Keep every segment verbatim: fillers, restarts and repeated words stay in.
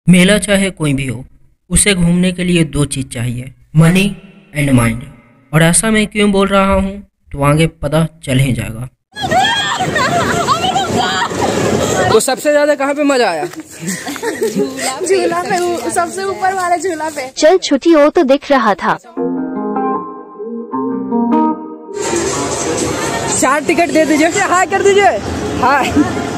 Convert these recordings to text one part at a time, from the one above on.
मेला चाहे कोई भी हो, उसे घूमने के लिए दो चीज़ चाहिए, मनी एंड माइंड। और ऐसा मैं क्यों बोल रहा हूँ तो आगे पता चल ही जाएगा। तो सबसे ज्यादा कहाँ पे मजा आया? झूला झूला पे, सबसे ऊपर वाले झूला पे। चल छुट्टी हो तो दिख रहा था। चार टिकट दे दीजिए, हाय कर दीजिए, हाय।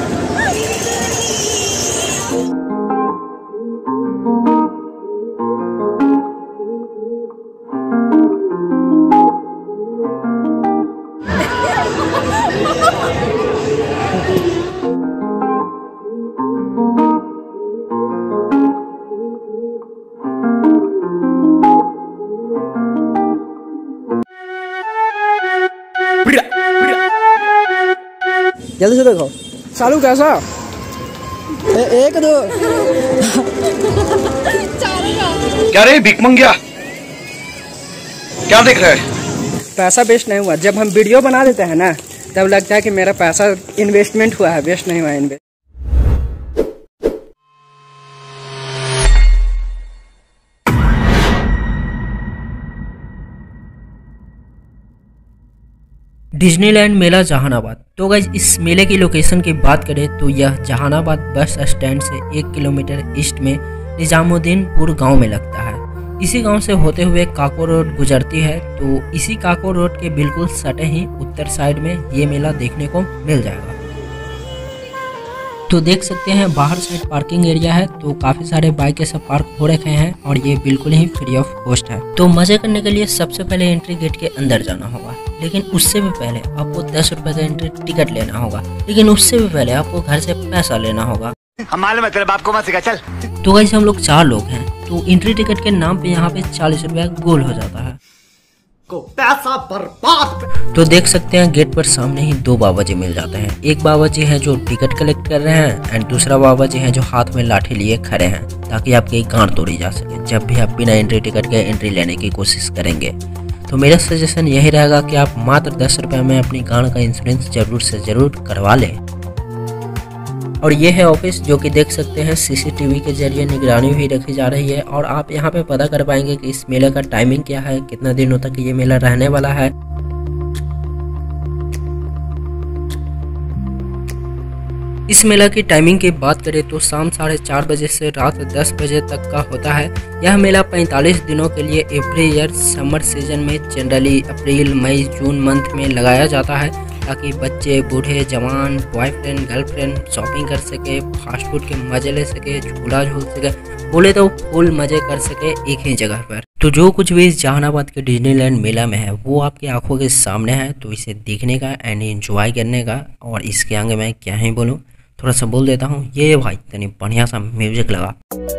जल्दी से देखो चालू कैसा ए, एक दो क्या रे भिख मंगिया, क्या देख रहे हैं? पैसा वेस्ट नहीं हुआ। जब हम वीडियो बना देते हैं ना तब लगता है कि मेरा पैसा इन्वेस्टमेंट हुआ है, वेस्ट नहीं हुआ इन्वेस्ट। डिज्नीलैंड मेला जहानाबाद। तो गाइस इस मेले की लोकेशन की बात करें तो यह जहानाबाद बस स्टैंड से एक किलोमीटर ईस्ट में निजामुद्दीनपुर गांव में लगता है। इसी गांव से होते हुए काको रोड गुजरती है, तो इसी काको रोड के बिल्कुल सटे ही उत्तर साइड में ये मेला देखने को मिल जाएगा। तो देख सकते हैं बाहर साइड पार्किंग एरिया है, तो काफी सारे बाइक सब पार्क हो रखे हैं और ये बिल्कुल ही फ्री ऑफ कॉस्ट है। तो मजे करने के लिए सबसे पहले एंट्री गेट के अंदर जाना होगा, लेकिन उससे भी पहले आपको दस रुपए का एंट्री टिकट लेना होगा, लेकिन उससे भी पहले आपको घर से पैसा लेना होगा। हमारे मतलब बाप को मत सिखा, चल। तो गाइस हम लोग चार लोग हैं, तो एंट्री टिकट के नाम पे यहाँ पे चालीस रुपया गोल हो जाता है। को पैसा बर्बाद। तो देख सकते हैं गेट पर सामने ही दो बाबा जी मिल जाते हैं। एक बाबा जी हैं जो टिकट कलेक्ट कर रहे हैं एंड दूसरा बाबा जी हैं जो हाथ में लाठी लिए खड़े हैं, ताकि आपकी गांड तोड़ी जा सके जब भी आप बिना एंट्री टिकट के एंट्री लेने की कोशिश करेंगे। तो मेरा सजेशन यही रहेगा कि आप मात्र दस रुपये में अपनी गांड का इंश्योरेंस जरूर से जरूर करवा लें। और ये है ऑफिस, जो कि देख सकते हैं सीसीटीवी के जरिए निगरानी भी रखी जा रही है और आप यहाँ पे पता कर पाएंगे कि इस मेले का टाइमिंग क्या है, कितना दिनों तक ये मेला रहने वाला है। इस मेला की टाइमिंग की बात करें तो शाम साढ़े चार बजे से रात दस बजे तक का होता है। यह मेला पैंतालीस दिनों के लिए एवरी ईयर समर सीजन में generally April May June month में लगाया जाता है, ताकि बच्चे बूढ़े जवान बॉयफ्रेंड गर्लफ्रेंड शॉपिंग कर सके, फास्ट फूड के मजे ले सके, झूला झूल सके, बोले तो फुल मजे कर सके एक ही जगह पर। तो जो कुछ भी इस जहानाबाद के डिज्नीलैंड मेला में है वो आपकी आंखों के सामने है, तो इसे देखने का एंड एंजॉय करने का। और इसके आगे मैं क्या ही बोलूँ, थोड़ा सा बोल देता हूँ, ये भाई तनी बढ़िया सा म्यूजिक लगा।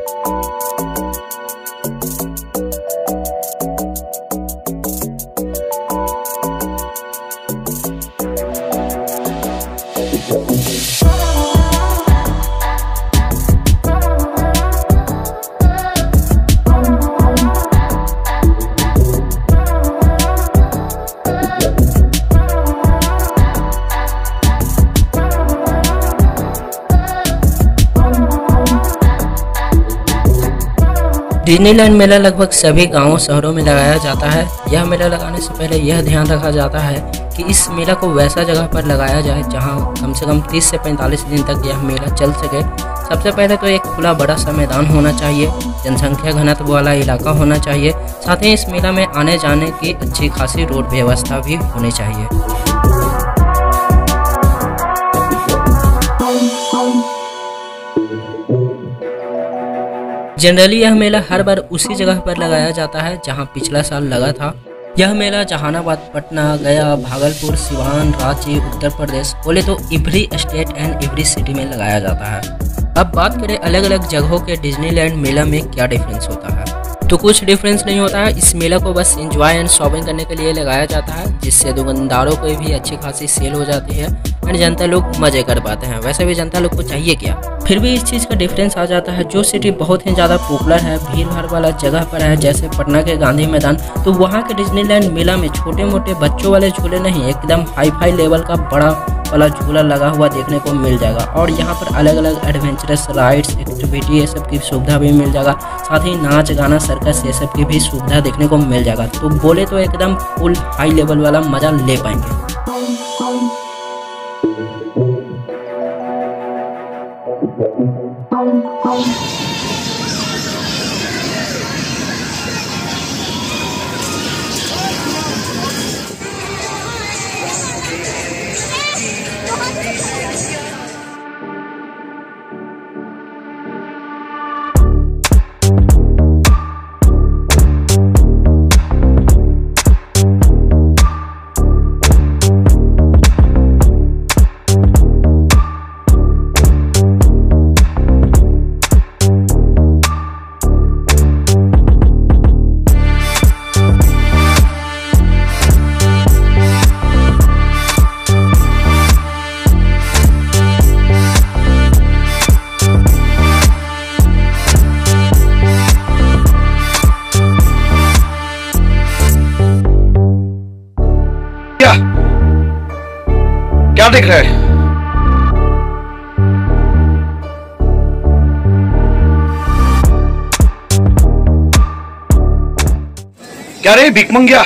डिज्नीलैंड मेला लगभग सभी गांवों शहरों में लगाया जाता है। यह मेला लगाने से पहले यह ध्यान रखा जाता है कि इस मेला को वैसा जगह पर लगाया जाए जहां कम से कम तीस से पैंतालीस दिन तक यह मेला चल सके। सबसे पहले तो एक खुला बड़ा सा मैदान होना चाहिए, जनसंख्या घनत्व वाला इलाका होना चाहिए, साथ ही इस मेला में आने जाने की अच्छी खासी रोड व्यवस्था भी होनी चाहिए। जनरली यह मेला हर बार उसी जगह पर लगाया जाता है जहां पिछला साल लगा था। यह मेला जहानाबाद, पटना, गया, भागलपुर, सिवान, रांची, उत्तर प्रदेश बोले तो every state and every city में लगाया जाता है। अब बात करें अलग अलग जगहों के डिज्नीलैंड मेला में क्या डिफरेंस होता है, तो कुछ डिफरेंस नहीं होता है। इस मेला को बस एंजॉय एंड शॉपिंग करने के लिए लगाया जाता है, जिससे दुकानदारों को भी अच्छी खासी सेल हो जाती है एंड जनता लोग मजे कर पाते हैं। वैसे भी जनता लोग को चाहिए क्या, फिर भी इस चीज़ का डिफरेंस आ जाता है। जो सिटी बहुत ही ज़्यादा पॉपुलर है, भीड़ भाड़ वाला जगह पर है, जैसे पटना के गांधी मैदान, तो वहाँ के डिज्नीलैंड मेला में छोटे मोटे बच्चों वाले झूले नहीं, एकदम हाई फाई लेवल का बड़ा वाला झूला लगा हुआ देखने को मिल जाएगा। और यहाँ पर अलग अलग एडवेंचरस राइड्स, एक्टिविटी ये सब की सुविधा भी मिल जाएगा। साथ ही नाच गाना, सर्कस ये सब की भी सुविधा देखने को मिल जाएगा। तो बोले तो एकदम फुल हाई लेवल वाला मज़ा ले पाएंगे। क्या देख रहे हैं? क्या रे भीख मंगिया,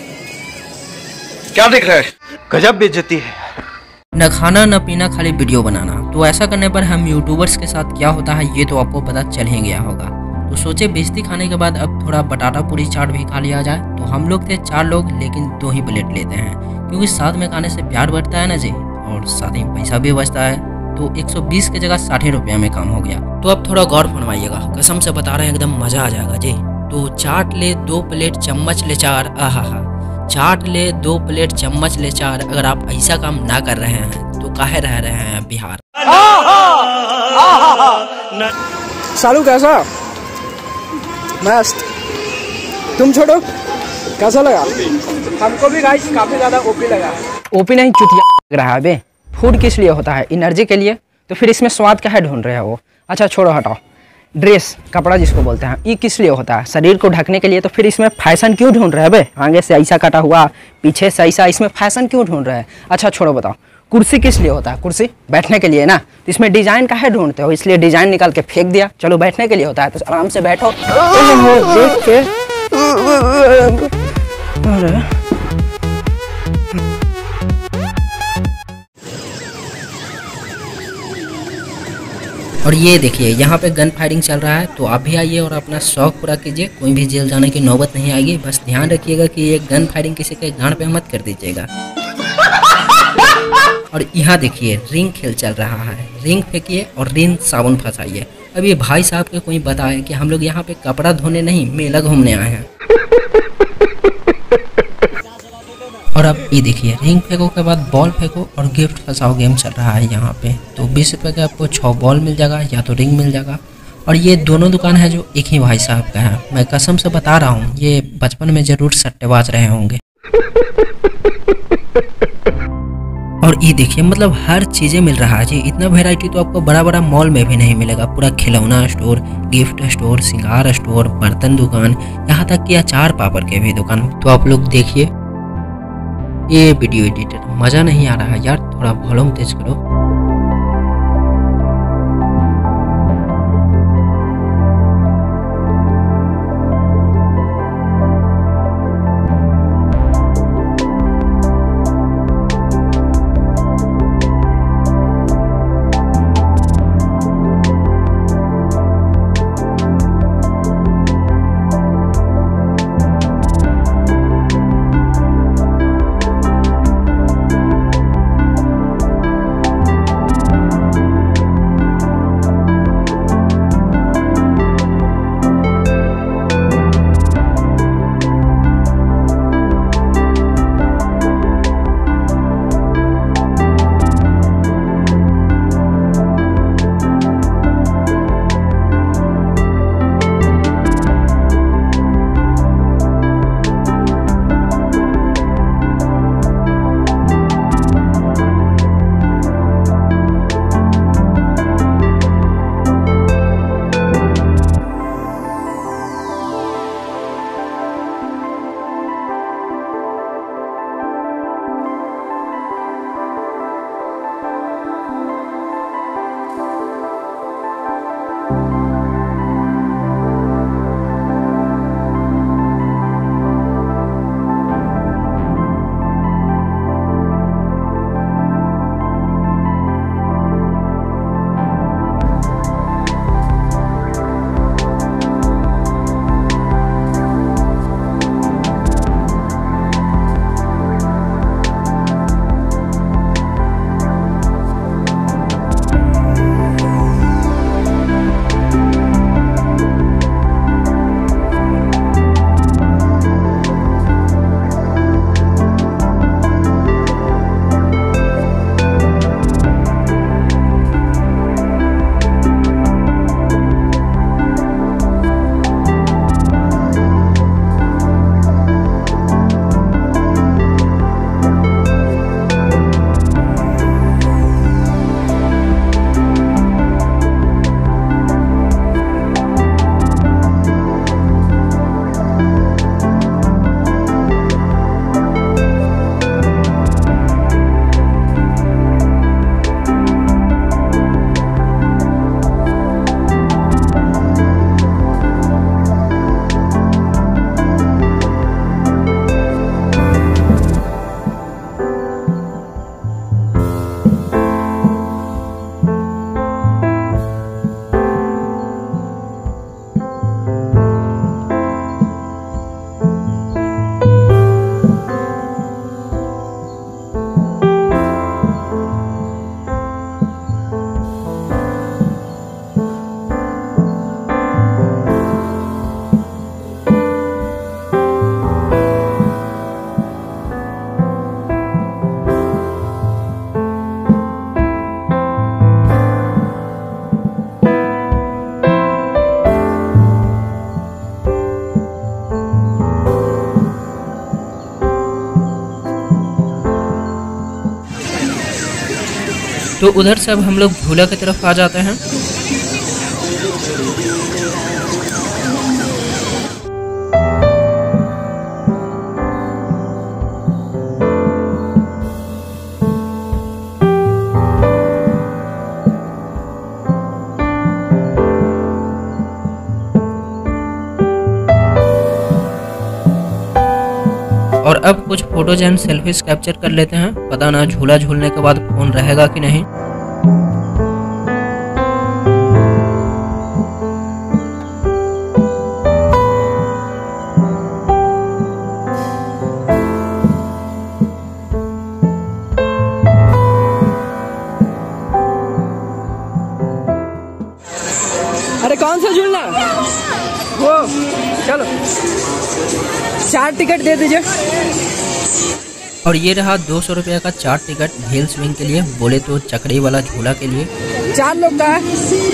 क्या देख रहे हैं? गजब बेइज्जती है। न खाना न पीना, खाली वीडियो बनाना। तो ऐसा करने पर हम यूट्यूबर्स के साथ क्या होता है ये तो आपको पता चल ही गया होगा। तो सोचे बेइज्जती खाने के बाद अब थोड़ा बटाटा पूरी चाट भी खा लिया जाए। तो हम लोग थे चार लोग, लेकिन दो ही प्लेट लेते हैं क्योंकि साथ में खाने से प्यार बढ़ता है ना जी, और साथ ही पैसा भी बचता है। तो एक सौ बीस की जगह साठ रुपया में काम हो गया। तो अब थोड़ा गौर फरमाइएगा, कसम से बता रहे हैं एकदम मजा आ जाएगा जी। तो चाट ले दो प्लेट, चम्मच ले चार, आहा हा। चाट ले दो प्लेट, चम्मच ले चार। अगर आप ऐसा काम ना कर रहे हैं तो काहे रह रहे हैं बिहार। सालू कैसा? मस्त। तुम छोड़ो, कैसा लगा? हमको भी गाइस काफी ज्यादा ओपी लगा। ओपी नहीं, चुतिया लग रहा है बे। फूड किस लिए होता है? एनर्जी के लिए। तो फिर इसमें स्वाद क्या है ढूंढ रहे हो वो? अच्छा छोड़ो, हटाओ। ड्रेस, कपड़ा जिसको बोलते हैं, ये किस लिए होता है? शरीर को ढकने के लिए। तो फिर इसमें फैशन क्यों ढूंढ रहे हैं बे? आगे से ऐसा कटा हुआ, पीछे से ऐसा, इसमें फैशन क्यों ढूंढ रहे हैं? अच्छा छोड़ो, बताओ। कुर्सी किस लिए होता है? कुर्सी बैठने के लिए ना। तो इसमें डिजाइन काहे ढूंढते हो? इसलिए डिजाइन निकाल के फेंक दिया। चलो बैठने के लिए होता है, तो आराम से बैठो। देख के और ये देखिए यहाँ पे गन फायरिंग चल रहा है। तो आप भी आइए और अपना शौक पूरा कीजिए। कोई भी जेल जाने की नौबत नहीं आएगी। बस ध्यान रखिएगा कि ये गन फायरिंग किसी के गांड पे मत कर दीजिएगा। और यहाँ देखिए रिंग खेल चल रहा है। रिंग फेंकिए और रिंग साबुन फंसाइए। अब ये भाई साहब के कोई बताए कि हम लोग यहाँ पे कपड़ा धोने नहीं, मेला घूमने आए हैं। और अब ये देखिए रिंग फेंको के बाद बॉल फेंको और गिफ्ट फंसाओ गेम चल रहा है यहाँ पे। तो बीस रुपये का आपको छः बॉल मिल जाएगा या तो रिंग मिल जाएगा। और ये दोनों दुकान है जो एक ही भाई साहब का है। मैं कसम से बता रहा हूँ, ये बचपन में जरूर सट्टेबाज रहे होंगे। और ये देखिए मतलब हर चीज़ें मिल रहा है जी। इतना वैरायटी तो आपको बड़ा बड़ा मॉल में भी नहीं मिलेगा। पूरा खिलौना स्टोर, गिफ्ट स्टोर, श्रृंगार स्टोर, बर्तन दुकान, यहाँ तक कि अचार पापड़ के भी दुकान। तो आप लोग देखिए। ये वीडियो एडिटर मज़ा नहीं आ रहा है यार, थोड़ा वॉल्यूम तेज करो। तो उधर से अब हम लोग झूला की तरफ आ जाते हैं। और अब कुछ फोटोज एंड सेल्फीज कैप्चर कर लेते हैं। पता ना झूला झूलने के बाद फोन रहेगा कि नहीं। अरे कौन सा झूलना वो, चलो चार टिकट दे दीजिए। और ये रहा दो सौ रुपये का चार टिकट हिल स्विंग के लिए, बोले तो चकड़ी वाला झूला के लिए। चार लोग का है।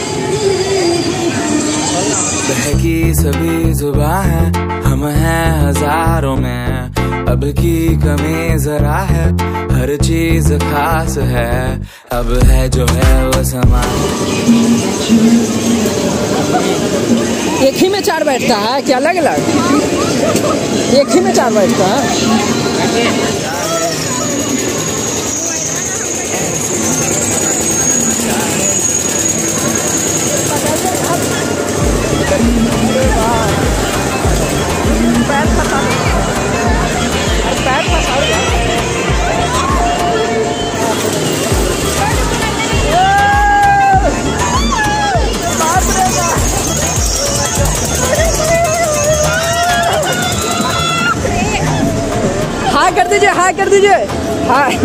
बहकी सभी जुबां है, हम हैं हजारों में, अब की कमी जरा है, हर चीज खास है, अब है जो है वो समा। एक ही में चार बैठता है क्या, अलग अलग? एक ही में चार बैठता है। हाय कर दीजिए, हाय कर दीजिए, हाय।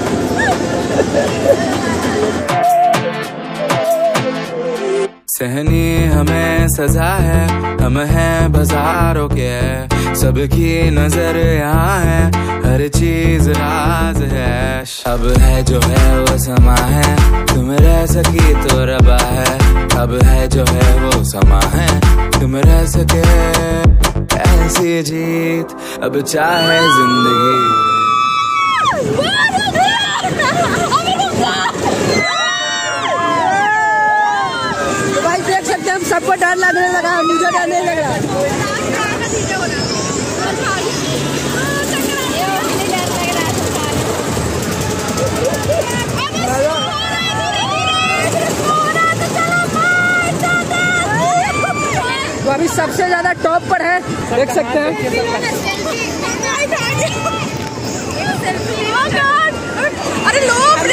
सहनी हमें सजा है, हम हैं बाजारों के, सबकी नजर यहाँ है, हर चीज राज है, अब है जो है वो समा है, तुम रह सकी तो रबा है, अब है जो है वो समा है, तुम रह सके ऐसी जीत, अब चाहे जिंदगी। भाई देख सकते हैं हम सबको डर लगने लगा, मुझे डर नहीं लग रहा। तो अभी सबसे ज्यादा टॉप पर है, देख सकते हैं। अरे लोग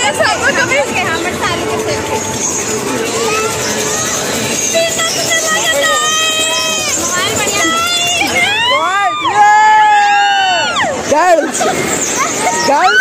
गर्ल्स गर्ल्स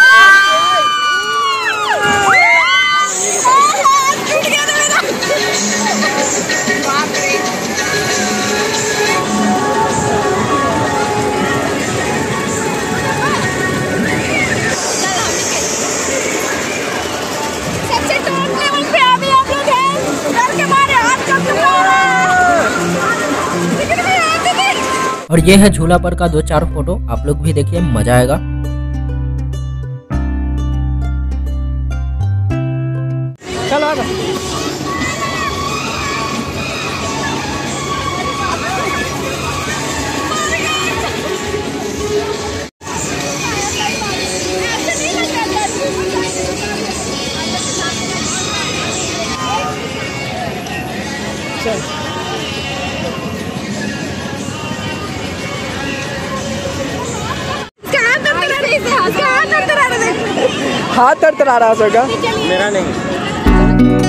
और ये है झूला पर का दो चार फोटो, आप लोग भी देखिए, मजा आएगा। चलो हाथ तरतरा रहा होगा, मेरा नहीं।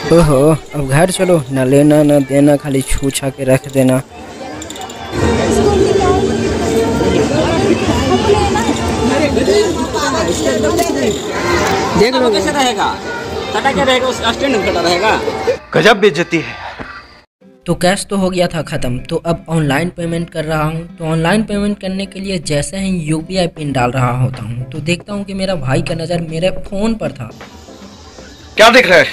ओहो, अब घर चलो, ना लेना ना देना, खाली छू छा के रख देना। देख लो कैसा रहेगा, कटा क्या रहेगा, उस स्टैंड में कटा रहेगा। गजब बेइज्जती है। तो कैश तो हो गया था ख़त्म, तो अब ऑनलाइन पेमेंट कर रहा हूँ। तो ऑनलाइन पेमेंट करने के लिए जैसे ही यूपीआई पिन डाल रहा होता हूँ तो देखता हूँ कि मेरा भाई का नज़र मेरे फ़ोन पर था। क्या देख रहे हैं?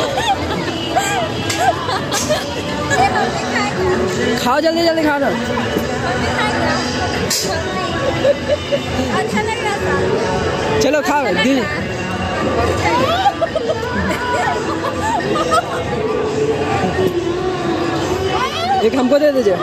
खाओ जल्दी जल्दी खाओ। अच्छा लग रहा था। चलो खाओ दी। एक हमको दे दीजिए।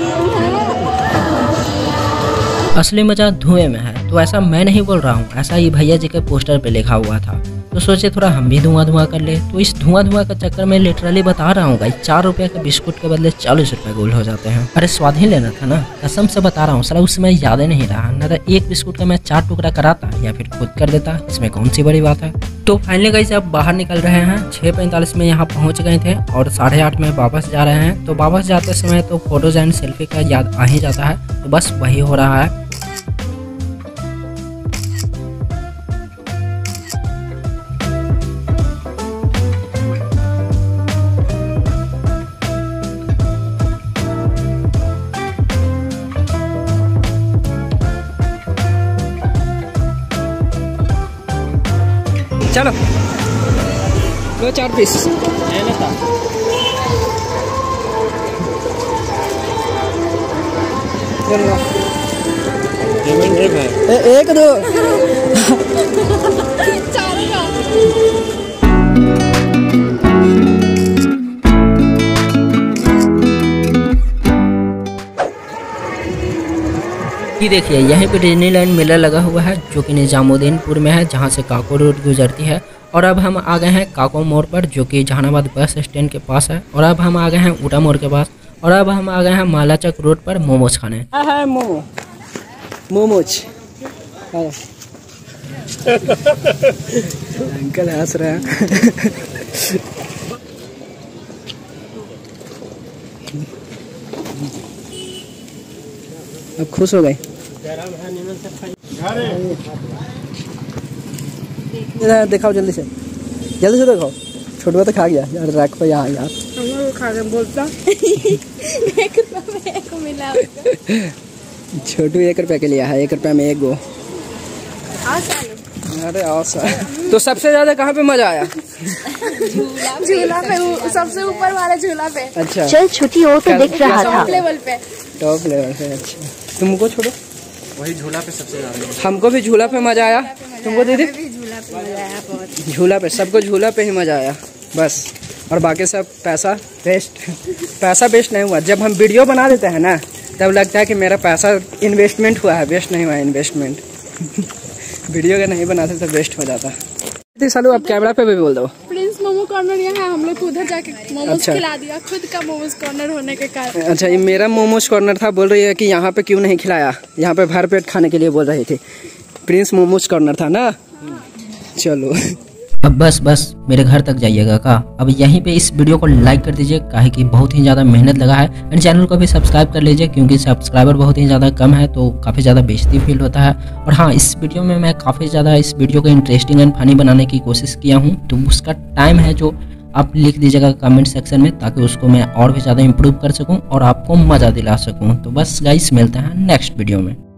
असली मजा धुएं में है। तो ऐसा मैं नहीं बोल रहा हूँ, ऐसा ही भैया जी के पोस्टर पे लिखा हुआ था। तो सोचे थोड़ा हम भी धुआं धुआं कर ले। तो इस धुआं धुआं का चक्कर में लिटरली बता रहा हूँ भाई, चार रुपये के बिस्कुट के बदले चालीस रुपये गोल हो जाते हैं। अरे स्वाद ही लेना था ना, कसम से बता रहा हूँ। साला उस समय याद ही नहीं रहा, ना तो एक बिस्कुट का मैं चार टुकड़ा कराता या फिर खुद कर देता, इसमें कौन सी बड़ी बात है। तो फाइनली गाइस अब बाहर निकल रहे हैं। छः पैंतालीस में यहाँ पहुँच गए थे और साढ़े आठ में वापस जा रहे हैं। तो वापस जाते समय तो फोटोज एंड सेल्फी का याद आ ही जाता है, तो बस वही हो रहा है। चलो लो चार पीस। ए, एक दो चारों का। ये देखिए यहीं पे डिज्नीलैंड मेला लगा हुआ है जो कि निजामुद्दीनपुर में है, जहाँ से काको रोड गुजरती है। और अब हम आ गए हैं काको मोड़ पर जो कि जहानाबाद बस स्टैंड के पास है। और अब हम आ गए हैं ऊटा मोड़ के पास। और अब हम आ गए हैं मालाचक रोड पर मोमोज खाने। है मोमो मोमोज। अंकल हंस रहे हैं। अब खुश हो गए। दिखाओ जल्दी से, जल्दी से दिखाओ। छोटू तो खा गया यार, रख पे यहाँ यार। खा के बोलता एक रुपये को मिला। छोटू एक रुपये के लिए है, एक रुपये में एक गो। अरे आओ। तो सबसे ज्यादा कहाँ पे मजा आया? झूला पे, सबसे ऊपर वाला झूला पे। अच्छा चल छुट्टी हो तो दिख रहा था। टॉप लेवल पे। टॉप लेवल पे। अच्छा तुमको छोड़ो, वही झूला पे सबसे ज्यादा। हमको भी झूला पे मजा आया। तुमको दीदी? झूला पे मजा आया बहुत। झूला पे, सबको झूला पे ही मजा आया बस। और बाकी सब पैसा वेस्ट। पैसा वेस्ट नहीं हुआ। जब हम वीडियो बना देते हैं ना तब लगता है कि मेरा पैसा इन्वेस्टमेंट हुआ है, वेस्ट नहीं हुआ इन्वेस्टमेंट। वीडियो का नहीं बनाते तो वेस्ट हो जाता। सालू अब कैमरा पे भी बोल दो। प्रिंस मोमो कॉर्नर यहाँ है, हम लोग को उधर जाके मोमोज अच्छा। खिला दिया, खुद का मोमोज कॉर्नर होने के कारण। अच्छा ये मेरा मोमोज कॉर्नर था। बोल रही है कि यहाँ पे क्यों नहीं खिलाया, यहाँ पे भर पेट खाने के लिए बोल रही थी। प्रिंस मोमोज कॉर्नर था ना। चलो अब बस बस मेरे घर तक जाइएगा का। अब यहीं पे इस वीडियो को लाइक कर दीजिए, काहे कि बहुत ही ज़्यादा मेहनत लगा है। एंड चैनल को भी सब्सक्राइब कर लीजिए क्योंकि सब्सक्राइबर बहुत ही ज़्यादा कम है, तो काफ़ी ज़्यादा बेइज्जती फील होता है। और हाँ, इस वीडियो में मैं काफ़ी ज़्यादा इस वीडियो को इंटरेस्टिंग एंड फनी बनाने की कोशिश किया हूँ, तो उसका टाइम है जो आप लिख दीजिएगा कमेंट सेक्शन में, ताकि उसको मैं और भी ज़्यादा इम्प्रूव कर सकूँ और आपको मज़ा दिला सकूँ। तो बस गाइस मिलते हैं नेक्स्ट वीडियो में।